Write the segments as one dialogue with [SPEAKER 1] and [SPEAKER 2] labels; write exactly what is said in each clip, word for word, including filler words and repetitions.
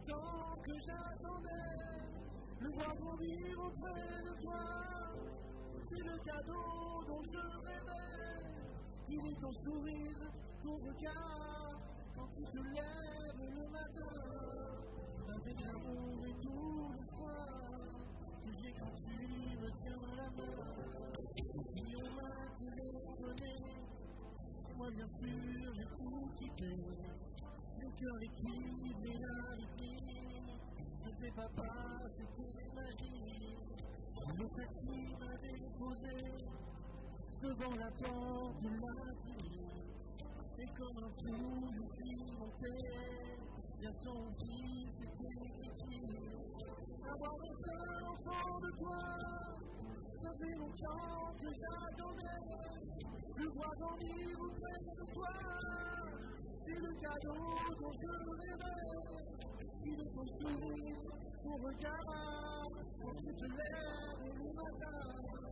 [SPEAKER 1] longtemps que j'attendais le voir grandir auprès de toi. C'est le cadeau dont je rêvais. Il est ton sourire, ton regard, quand tu te lèves le matin, avec l'amour et tout l'espoir que j'ai quand tu me tiens la main. Si on m'a téléphoné, moi bien sûr j'ai tout quitté. Le cœur équipe et la rythmie, ne fais pas passer tes magies. Le taxi m'a déposé devant la porte de l'infini. Et comme un fou, je suis monté vers son fils et tes avoir un seul enfant de toi, ça fait longtemps que j'attendais le voir grandir auprès de toi. C'est le cadeau dont je rêvais. Il est ton sourire, ton regard, quand tu te lèves le matin,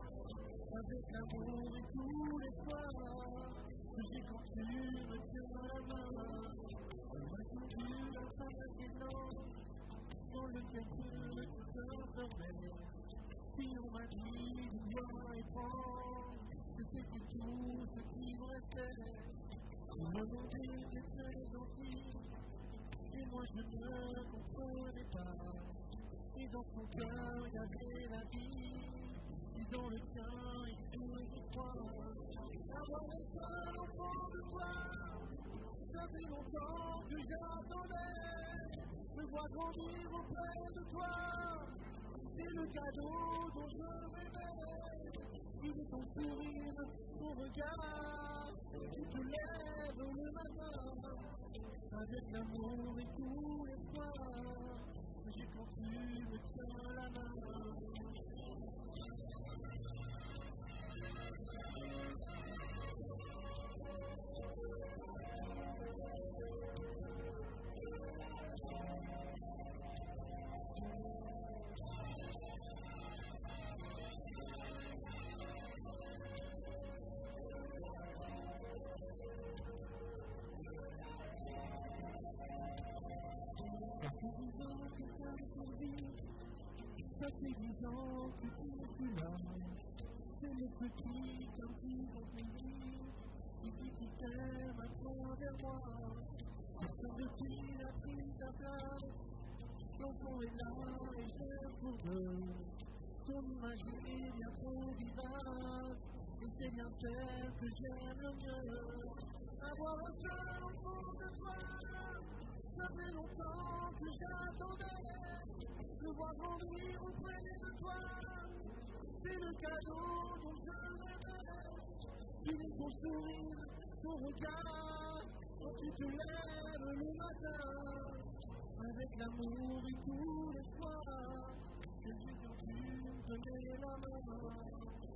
[SPEAKER 1] avec l'amour et tout l'espoir que j'ai quand tu me tiens la main. On m'a tendu la face des noms dans lequel tu t'enfermais. Puis on m'a dit d'une voix étrange que c'était tout ce qui me restait. On m'a demandé d'être très gentil, et moi je ne comprenais pas. Et dans son cœur il y avait la vie, et dans le tien il faisait froid. Avoir un seul enfant de toi, ça fait longtemps que j'attendais me voir grandir auprès de toi. C'est le cadeau dont je rêvais. Il est ton sourire, ton regard, tu te lèves le matin, avec l'amour et tout l'espoir que j'ai quand tu me tiens la main. Ça fait dix ans que tu n'es plus là. C'est le petit un petit vendredi qui dit qu'il t'aime à travers moi. Personne depuis a pris ta place. L'enfant est là et j'aime pour deux. Ton image est bien trop vivace, et c'est bien celle que j'aime le mieux. Avoir un seul enfant de toi, ça fait longtemps que j'attendais de voir grandir auprès de toi. C'est le cadeau dont je rêvais. Il est ton sourire, ton regard, quand tu te lèves le matin, avec l'amour et tout l'espoir que j'ai quand tu me donnais la main.